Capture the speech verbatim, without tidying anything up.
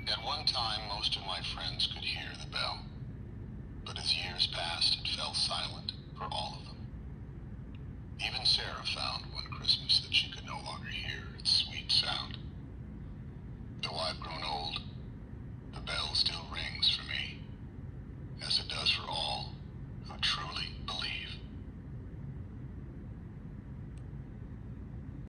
At one time, most of my friends could hear the bell. But as years passed, it fell silent for all of them. Even Sarah found one Christmas that she could no longer hear its sweet sound. Though I've grown old